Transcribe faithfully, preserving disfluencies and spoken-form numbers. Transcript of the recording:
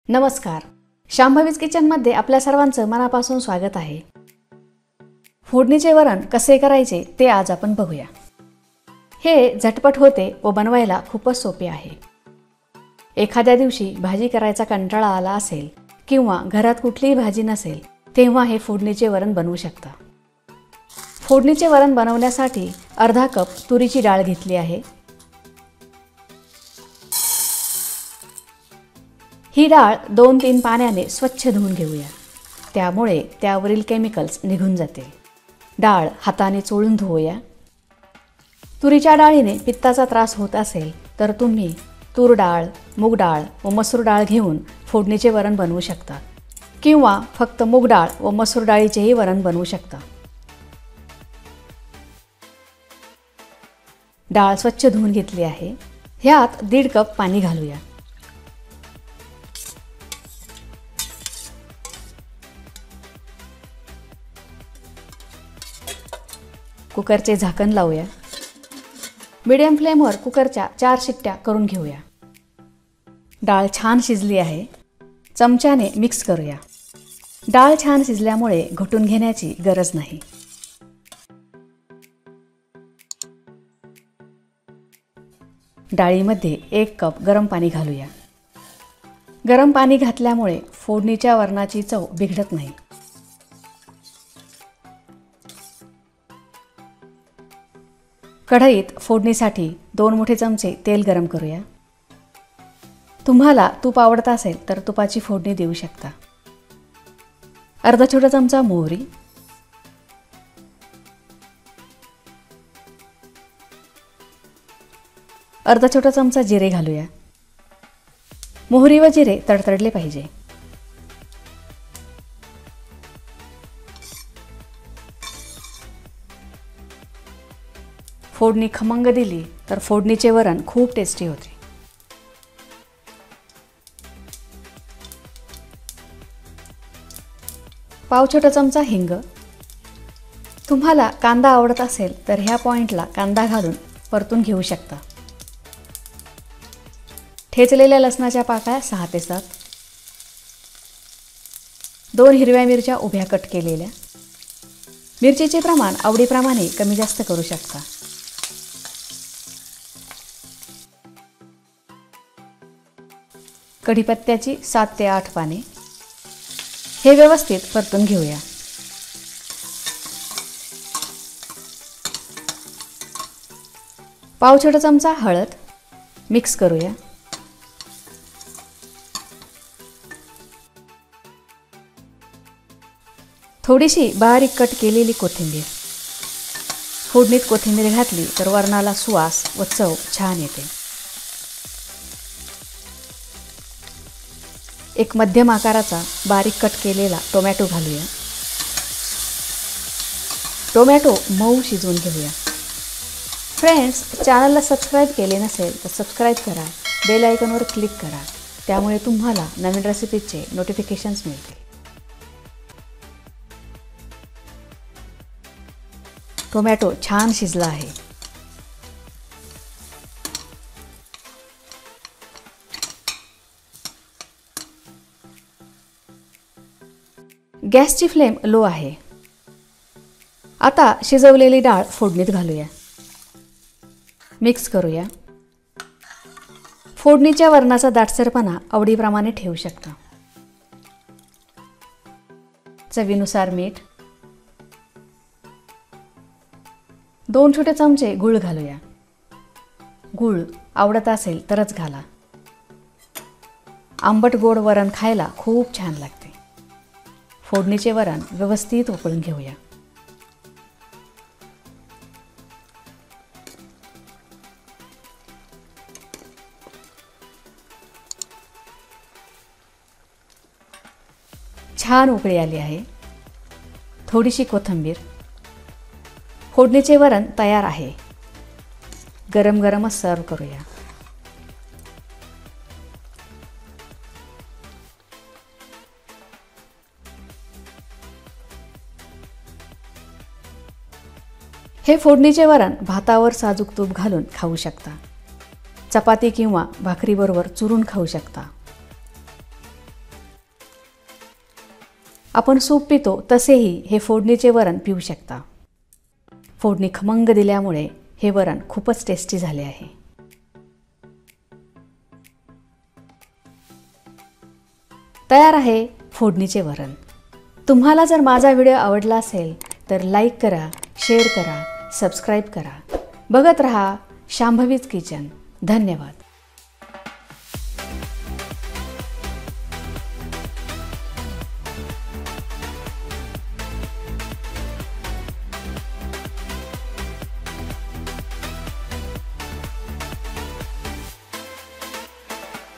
नमस्कार, शांभवीज किचनमध्ये आपल्या सर्वांचं मनापासून स्वागत आहे। फोडणीचे वरण कसे करायचे ते आज आपण बघूया। हे झटपट होते व बनवायला खूपच सोपे आहे। एखाद्या दिवशी भाजी करायचा कंटाळा आला असेल किंवा घरात कुठलीही भाजी नसेल तेव्हा हे फोडणीचे वरण बनवू शकता। फोडणीचे वरण बनवण्यासाठी अर्धा कप तुरीची डाळ घेतली आहे। ही डाळ दोन तीन पाण्याने स्वच्छ धुवून घेऊया, त्यामुळे त्यावरील केमिकल्स निघून जातील। डाळ हाताने चोळून धुवूया। तुरीच्या डाळीने पित्ताचा त्रास होत असेल तर तुम्ही तूर डाळ, मूग डाळ व मसूर डाळ घेऊन फोडणीचे वरण बनवू शकता किंवा फक्त मूग डाळ व मसूर डाळीचेही वरण बनवू शकता। डाळ स्वच्छ धुवून घेतली आहे। ह्यात दीड कप पाणी घालूया। कुकरचे झाकण लावूया। मीडियम फ्लेमवर कुकरच्या चार शिट्ट्या करून घेऊया। डाळ छान शिजली आहे। चमच्याने मिक्स करूया। डाळ छान शिजल्यामुळे घोटून घेण्याची गरज नाही। डाळीमध्ये एक कप गरम पाणी घालूया। गरम पाणी घातल्यामुळे फोडणीच्या वरणाची चव बिघडत नाही। कढईत फोडणीसाठी दोन मोठे चमचे तेल गरम करूया। तुम्हाला तूप आवडत असेल तर तुपाची फोडणी देऊ शकता। अर्धा छोटा चमचा मोहरी, अर्धा छोटा चमचा जिरे घालूया। मोहरी व जिरे तडतडले पाहिजे। फोडणी खमंग दिली तर फोडणीचे वरण खूप टेस्टी होते। पाव छोटा चमचा हिंग। तुम्हाला कांदा आवडत असेल तर ह्या पॉइंटला कांदा घालून परतून घेऊ शकता। ठेचलेल्या लसणाच्या पाकळ्या सहा ते सात, दोन हिरव्या मिरच्या उभ्या कट केलेल्या। मिरचीचे प्रमाण आवडीप्रमाणे कमी जास्त करू शकता। कढीपत्त्याची सात ते आठ पाने। हे व्यवस्थित परतून घेऊया। पाव छोटा चमचा हळद मिक्स करूया। थोडीशी बारीक कट केलेली कोथिंबीर। फोडणीत कोथिंबीर घातली तर वरणाला सुवास व चव छान येते। एक मध्यम आकाराचा बारीक कट केलेला टोमॅटो घालूया। टोमॅटो मऊ शिजवून घेऊया। फ्रेंड्स, चॅनलला सबस्क्राईब केले नसेल तर सबस्क्राईब करा, बेल आयकॉनवर क्लिक करा, त्यामुळे तुम्हाला नवीन रेसिपीचे नोटिफिकेशन्स मिळतील। टोमॅटो छान शिजला आहे। गॅसची फ्लेम लो आहे। आता शिजवलेली डाळ फोडणीत घालूया। मिक्स करूया। फोडणीच्या वरणाचा दाटसरपणा आवडीप्रमाणे ठेवू शकता। चवीनुसार मीठ, दोन छोटे चमचे गूळ घालूया। गूळ आवडत असेल तरच घाला। आंबट गोड वरण खायला खूप छान लागते। फोडणीचे वरण व्यवस्थित उकळून घेऊया। छान उकळी आली आहे। थोडीशी कोथिंबीर। फोडणीचे वरण तयार आहे। गरम गरमच सर्व करूया। हे फोडणीचे वरण भातावर साजूक तूप घालून खाऊ शकता। चपाती किंवा भाकरीबरोबर चुरून खाऊ शकता। आपण सूप पितो तसेही हे फोडणीचे वरण पिऊ शकता. फोडणी खमंग दिल्यामुळे हे वरण खूपच टेस्टी झाले आहे. तयार आहे फोडणीचे वरण. तुम्हाला जर माझा व्हिडिओ आवडला असेल तर लाईक करा, शेअर करा, सबस्क्राईब करा. बघत रहा शांभवीज किचन. धन्यवाद.